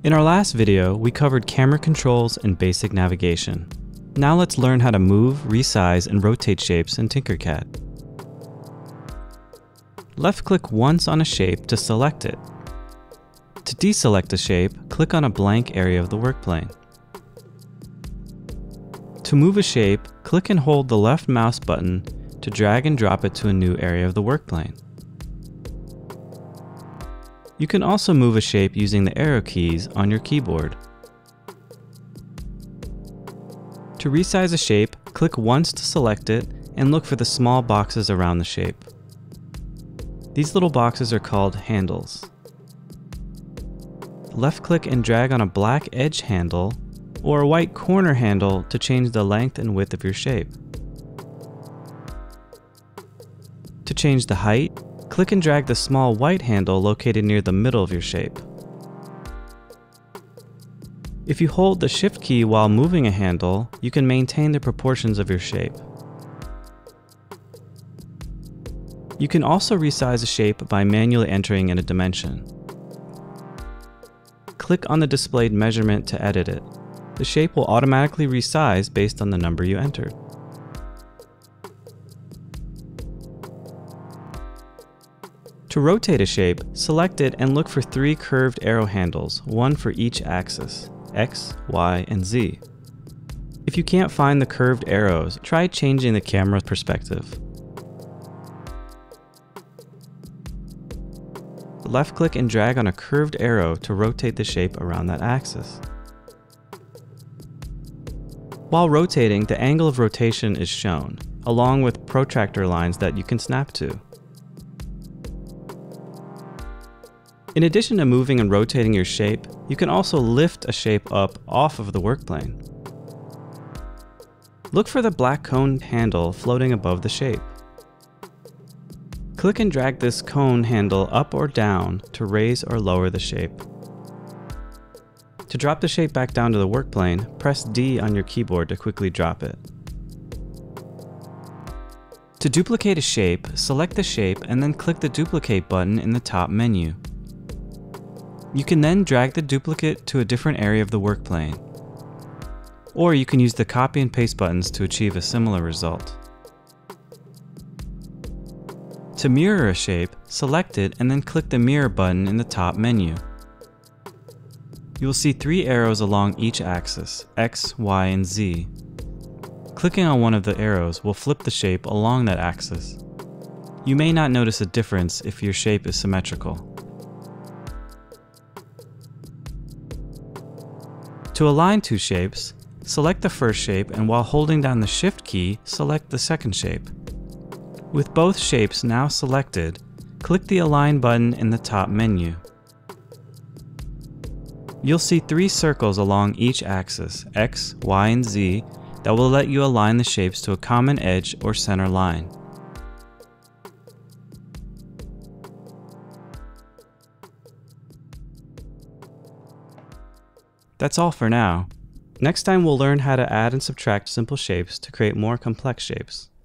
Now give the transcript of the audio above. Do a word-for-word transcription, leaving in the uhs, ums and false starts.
In our last video, we covered camera controls and basic navigation. Now let's learn how to move, resize, and rotate shapes in Tinkercad. Left-click once on a shape to select it. To deselect a shape, click on a blank area of the workplane. To move a shape, click and hold the left mouse button to drag and drop it to a new area of the workplane. You can also move a shape using the arrow keys on your keyboard. To resize a shape, click once to select it and look for the small boxes around the shape. These little boxes are called handles. Left-click and drag on a black edge handle or a white corner handle to change the length and width of your shape. To change the height, click and drag the small white handle located near the middle of your shape. If you hold the Shift key while moving a handle, you can maintain the proportions of your shape. You can also resize a shape by manually entering in a dimension. Click on the displayed measurement to edit it. The shape will automatically resize based on the number you entered. To rotate a shape, select it and look for three curved arrow handles, one for each axis, X, Y, and Z. If you can't find the curved arrows, try changing the camera perspective. Left-click and drag on a curved arrow to rotate the shape around that axis. While rotating, the angle of rotation is shown, along with protractor lines that you can snap to. In addition to moving and rotating your shape, you can also lift a shape up off of the workplane. Look for the black cone handle floating above the shape. Click and drag this cone handle up or down to raise or lower the shape. To drop the shape back down to the workplane, press D on your keyboard to quickly drop it. To duplicate a shape, select the shape and then click the duplicate button in the top menu. You can then drag the duplicate to a different area of the workplane. Or you can use the copy and paste buttons to achieve a similar result. To mirror a shape, select it and then click the mirror button in the top menu. You will see three arrows along each axis, X, Y, and Z. Clicking on one of the arrows will flip the shape along that axis. You may not notice a difference if your shape is symmetrical. To align two shapes, select the first shape and while holding down the Shift key, select the second shape. With both shapes now selected, click the Align button in the top menu. You'll see three circles along each axis, X, Y, and Z, that will let you align the shapes to a common edge or center line. That's all for now. Next time we'll learn how to add and subtract simple shapes to create more complex shapes.